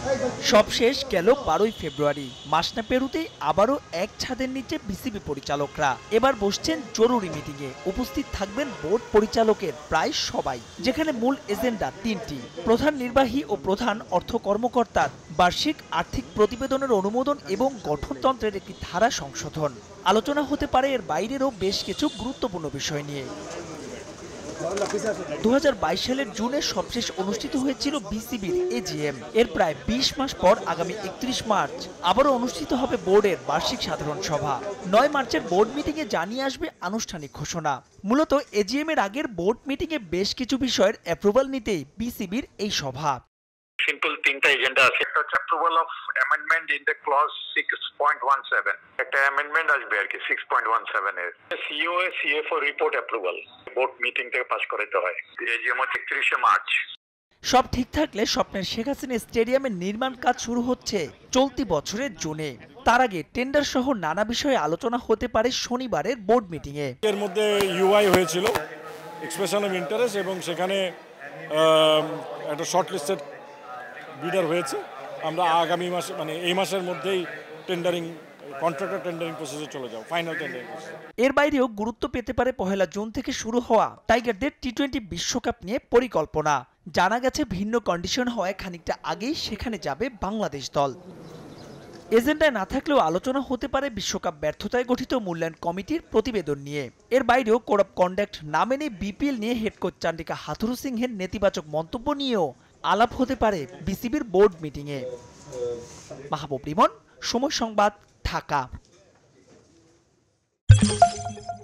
সবশেষ গেল 12 ফেব্রুয়ারি, মাস না পেরোতেই আবারও এক ছাদের নিচে বিসিবি পরিচালকরা। এবার বসছেন জরুরি মিটিংয়ে, উপস্থিত থাকবেন বোর্ড পরিচালকের প্রায় সবাই, যেখানে মূল এজেন্ডা তিনটি। প্রধান নির্বাহী ও প্রধান অর্থ কর্মকর্তার বার্ষিক আর্থিক প্রতিবেদনের অনুমোদন এবং গঠনতন্ত্রের একটি ধারা সংশোধন। আলোচনা হতে পারে এর বাইরেরও বেশ কিছু গুরুত্বপূর্ণ বিষয় নিয়ে। 2022 সালের জুনে সবশেষ অনুষ্ঠিত হয়েছিল বিসিবির এজিএম। এর প্রায় 20 মাস পর আগামী 31 মার্চ আবারও অনুষ্ঠিত হবে বোর্ডের বার্ষিক সাধারণ সভা। 9 মার্চের বোর্ড মিটিংয়ে জানিয়ে আসবে আনুষ্ঠানিক ঘোষণা। মূলত এজিএম এর আগের বোর্ড মিটিংয়ে বেশ কিছু বিষয়ের অ্যাপ্রুভাল নিতেই বিসিবির এই সভা। সিম্পল তিনটা এজেন্ডা আছে। একটা হচ্ছে approval of amendment in the clause 6.17, একটা অ্যামেন্ডমেন্ট আসবে আর কি 6.17 এর। সিইও এর CFO report approval board meeting থেকে পাস করাতে হয়। এজিএম হচ্ছে 31শে মার্চ। সব ঠিক থাকলে স্বপ্নের শেখ হাসিনা স্টেডিয়ামের নির্মাণ কাজ শুরু হচ্ছে চলতি বছরের জুনে। তার আগে টেন্ডার সহ নানা বিষয়ে আলোচনা হতে পারে শনিবারের বোর্ড মিটিংয়ে। এর মধ্যে ইউআই হয়েছিল, এক্সপ্রেশন অফ ইন্টারেস্ট, এবং সেখানে একটা শর্টলিস্টেড বিডার হয়েছে। আমরা আগামী মাসে মানে এই মাসের মধ্যেই কন্ট্রাক্টর টেন্ডারিং প্রসেসে চলে যাও, ফাইনাল টেন্ডারিং প্রসেস। এর বাইরেও গুরুত্ব পেতে পারে 1 জুন থেকে শুরু হওয়া টাইগারদের টি-20 বিশ্বকাপ নিয়ে পরিকল্পনা। জানা গেছে ভিন্ন কন্ডিশন হওয়ায় খানিকটা আগেই সেখানে যাবে বাংলাদেশ দল। এজেন্ডায় না থাকলেও আলোচনা হতে পারে বিশ্বকাপ ব্যর্থতায় গঠিত মূল্যায়ন কমিটির প্রতিবেদন নিয়ে। এর বাইরেও কোড অফ কন্ডাক্ট না মেনে বিপিএল নিয়ে হেড কোচ চান্ডিকা হাথুরু সিংহের নেতিবাচক মন্তব্য নিয়েও আলাপ হতে পারে বিসিবির বোর্ড মিটিংয়ে। মাহবুব রিমন, সময় সংবাদ, ঢাকা।